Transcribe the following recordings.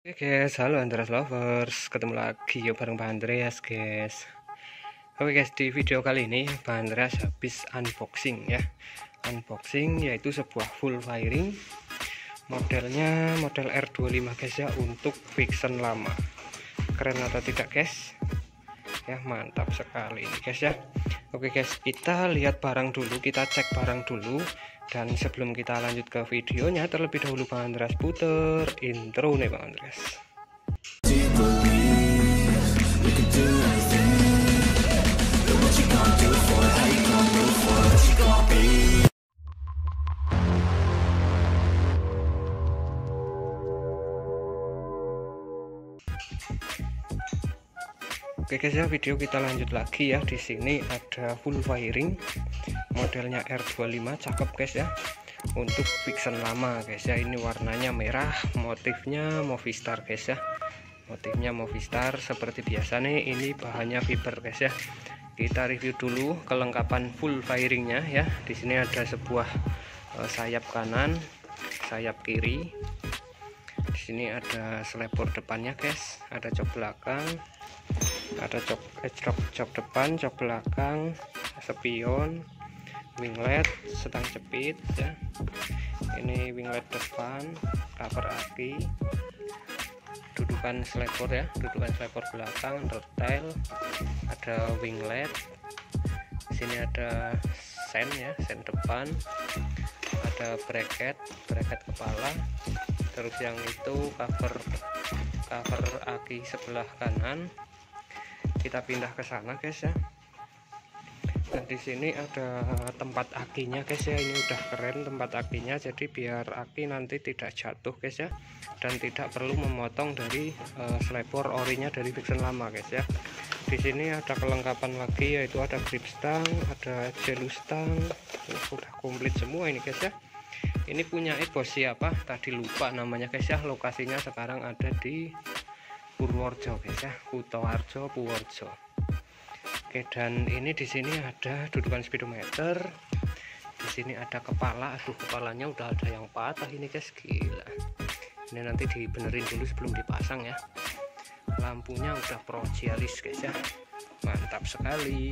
Oke guys, halo Andreas Lovers, ketemu lagi ya bareng Pak Andreas guys. Oke guys, di video kali ini Pak Andreas habis unboxing ya. Unboxing yaitu sebuah full wiring, modelnya model R25 guys ya, untuk Vixen lama. Keren atau tidak guys? Ya mantap sekali ini guys ya. Oke guys, kita lihat barang dulu, kita cek barang dulu. Dan sebelum kita lanjut ke videonya, terlebih dahulu Bang Andreas puter intro nih Bang Andreas. Oke guys ya, video kita lanjut lagi ya. Di sini ada full wiring, modelnya R25, cakep guys ya. Untuk Vixen lama guys ya, ini warnanya merah, motifnya Movistar guys ya. Motifnya Movistar seperti biasa nih. Ini bahannya fiber guys ya. Kita review dulu kelengkapan full wiringnya ya. Di sini ada sebuah sayap kanan, sayap kiri. Di sini ada selebor depannya guys, ada cok belakang, ada cok depan, cok belakang, spion, winglet, setang jepit ya. Ini winglet depan, cover aki, dudukan selebor ya, dudukan selebor belakang, detail, ada winglet. Di sini ada sen ya, sen depan, ada bracket kepala. Terus yang itu cover aki sebelah kanan. Kita pindah ke sana guys ya. Nah di sini ada tempat akinya guys ya. Ini udah keren tempat akinya, jadi biar aki nanti tidak jatuh guys ya, dan tidak perlu memotong dari selebor orinya dari Vixen lama guys ya. Di sini ada kelengkapan lagi, yaitu ada grip stang, ada jelus stang. Sudah komplit semua ini guys ya. Ini punya bos siapa tadi lupa namanya guys ya. Lokasinya sekarang ada di Purworejo guys ya, Kutoarjo, Purworejo. Oke, dan ini di sini ada dudukan speedometer. Di sini ada kepala. Aduh, kepalanya udah ada yang patah ini guys, gila. Ini nanti dibenerin dulu sebelum dipasang ya. Lampunya udah progialis guys ya, mantap sekali.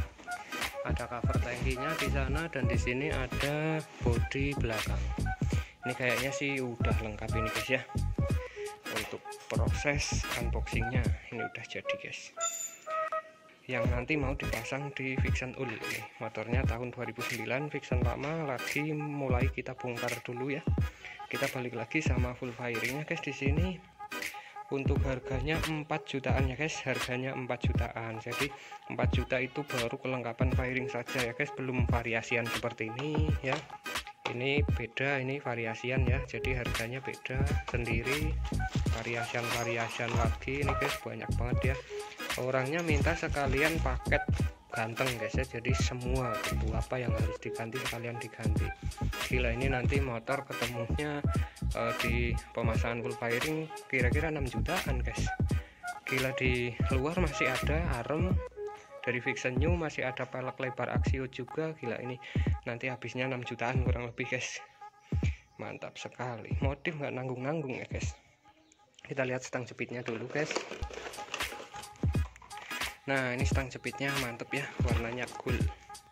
Ada cover tangkinya di sana, dan di sini ada bodi belakang. Ini kayaknya sih udah lengkap ini guys ya. Untuk proses unboxingnya ini udah jadi guys. Yang nanti mau dipasang di Vixen Ul ini. Motornya tahun 2009, Vixen lama lagi mulai kita bongkar dulu ya. Kita balik lagi sama full wiringnya guys. Di sini untuk harganya 4 jutaan ya guys, harganya 4 jutaan. Jadi 4 juta itu baru kelengkapan wiring saja ya guys, belum variasian seperti ini ya. Ini beda, ini variasian ya, jadi harganya beda sendiri. Variasian lagi ini guys, banyak banget ya. Orangnya minta sekalian paket ganteng guys ya, jadi semua itu apa yang harus diganti sekalian diganti. Gila, ini nanti motor ketemunya di pemasangan full wiring kira-kira 6 jutaan guys. Gila, di luar masih ada arem dari Vixen New, masih ada pelek lebar Axio juga. Gila, ini nanti habisnya 6 jutaan kurang lebih guys. Mantap sekali, motif nggak nanggung-nanggung ya guys. Kita lihat stang jepitnya dulu guys. Nah ini stang jepitnya mantep ya, warnanya gold,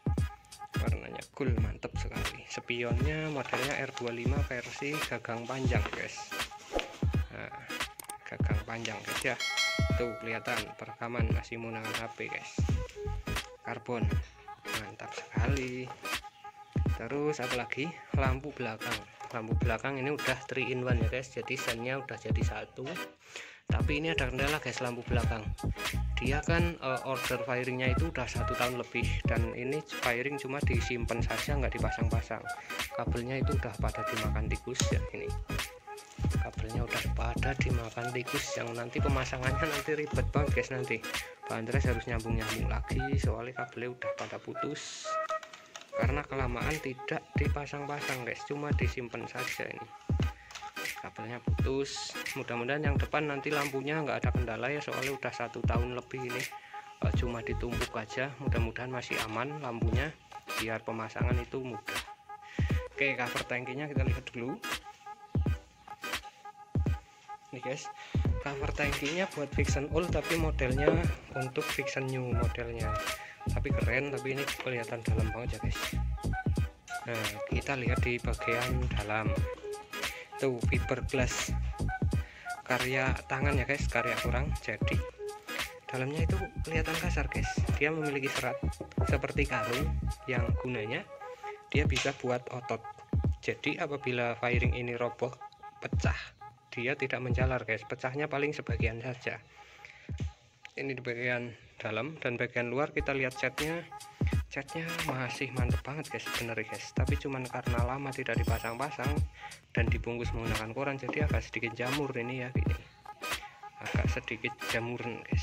mantep sekali. Spionnya modelnya R25 versi gagang panjang guys. Nah, gagang panjang guys ya, tuh kelihatan perekaman masih menggunakan HP guys. Karbon, mantap sekali. Terus apalagi, lampu belakang ini udah 3 in 1 ya guys, jadi sennya udah jadi satu. Tapi ini ada kendala guys, lampu belakang dia kan order wiringnya itu udah 1 tahun lebih, dan ini wiring cuma disimpan saja, nggak dipasang-pasang. Kabelnya itu udah pada dimakan tikus ya. Ini kabelnya udah pada dimakan tikus, yang nanti pemasangannya nanti ribet banget guys. Nanti Pak Andreas harus nyambung lagi, soalnya kabelnya udah pada putus karena kelamaan tidak dipasang-pasang guys, cuma disimpan saja. Ini kabelnya putus. Mudah-mudahan yang depan nanti lampunya nggak ada kendala ya, soalnya udah 1 tahun lebih ini cuma ditumpuk aja. Mudah-mudahan masih aman lampunya, biar pemasangan itu mudah. Oke, cover tangkinya kita lihat dulu. nih guys. Cover tangkinya buat Vixion Old tapi modelnya untuk Vixion New modelnya, tapi keren, tapi ini kelihatan dalam banget ya guys. Nah kita lihat di bagian dalam tuh, fiberglass karya tangan ya guys, karya orang. Jadi dalamnya itu kelihatan kasar guys, dia memiliki serat seperti karung yang gunanya dia bisa buat otot. Jadi apabila firing ini roboh, pecah, dia tidak menjalar guys, pecahnya paling sebagian saja. Ini di bagian dalam, dan bagian luar kita lihat catnya masih mantep banget guys sebenarnya guys, tapi cuman karena lama tidak dipasang-pasang dan dibungkus menggunakan koran jadi agak sedikit jamur ini ya, gini agak sedikit jamuran guys.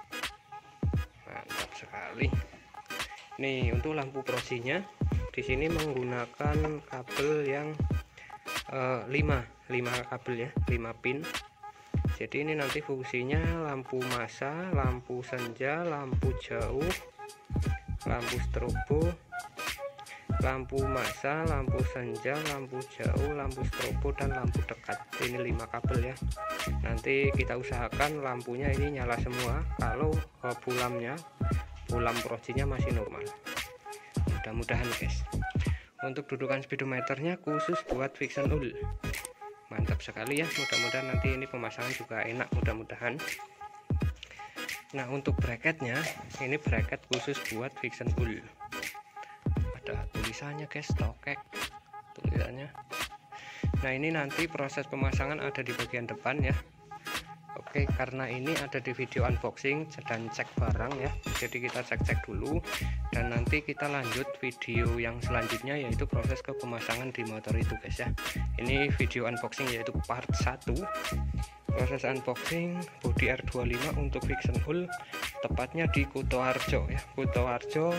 Mantap sekali. Nih untuk lampu prosinya di sini menggunakan kabel yang 5 kabel ya, 5 pin. Jadi ini nanti fungsinya lampu masa, lampu senja, lampu jauh, lampu strobo, lampu masa, lampu senja, lampu jauh, lampu strobo, dan lampu dekat. Ini 5 kabel ya. Nanti kita usahakan lampunya ini nyala semua kalau bulam prosinya masih normal, mudah-mudahan guys. Untuk dudukan speedometernya khusus buat Vixion Old, mantap sekali ya, mudah-mudahan nanti ini pemasangan juga enak, mudah-mudahan. Nah untuk bracketnya, ini bracket khusus buat Vixion Old, ada tulisannya guys, tokek tulisannya. Nah ini nanti proses pemasangan ada di bagian depan ya. Oke, karena ini ada di video unboxing dan cek barang ya, jadi kita cek dulu dan nanti kita lanjut video yang selanjutnya yaitu proses ke pemasangan di motor itu guys ya. Ini video unboxing yaitu part 1, proses unboxing bodi R25 untuk Vixion Old, tepatnya di Kutoarjo ya, Kutoarjo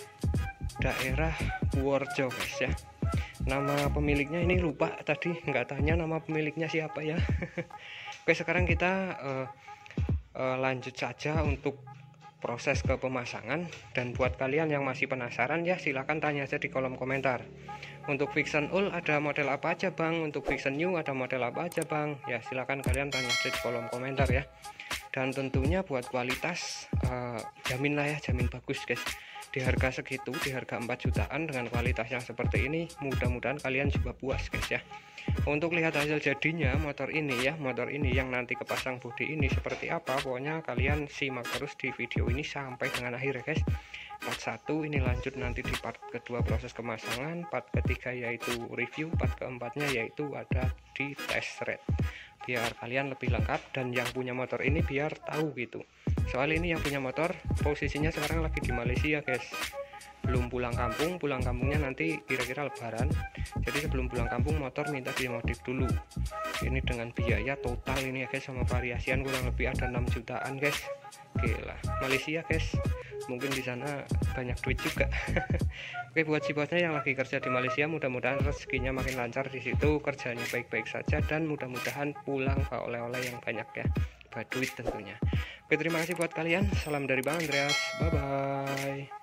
daerah Purworejo guys ya. Nama pemiliknya ini lupa tadi, nggak tanya nama pemiliknya siapa ya. Oke, sekarang kita lanjut saja untuk proses ke pemasangan, dan buat kalian yang masih penasaran ya silahkan tanya aja di kolom komentar. Untuk Vixion Old ada model apa aja bang, untuk Vixion New ada model apa aja bang, ya silahkan kalian tanya aja di kolom komentar ya. Dan tentunya buat kualitas jamin lah ya, jamin bagus guys. Di harga segitu, di harga 4 jutaan dengan kualitas yang seperti ini, mudah-mudahan kalian juga puas guys ya. Untuk lihat hasil jadinya motor ini ya, motor ini yang nanti kepasang bodi ini seperti apa, pokoknya kalian simak terus di video ini sampai dengan akhir ya guys. Part 1 ini lanjut nanti di part kedua proses pemasangan, part ketiga yaitu review, part keempatnya yaitu ada di test ride, biar kalian lebih lengkap dan yang punya motor ini biar tahu gitu. Soal ini yang punya motor posisinya sekarang lagi di Malaysia guys, belum pulang kampung, pulang kampungnya nanti kira-kira lebaran. Jadi sebelum pulang kampung motor minta dimodif dulu. Ini dengan biaya total ini ya guys, sama variasian kurang lebih ada 6 jutaan guys. Gila, Malaysia guys, mungkin di sana banyak duit juga. Oke, buat si bosnya yang lagi kerja di Malaysia, mudah-mudahan rezekinya makin lancar di situ, kerjanya baik-baik saja, dan mudah-mudahan pulang ke oleh-oleh yang banyak ya, buat duit tentunya. Oke, terima kasih buat kalian, salam dari Bang Andreas, bye bye.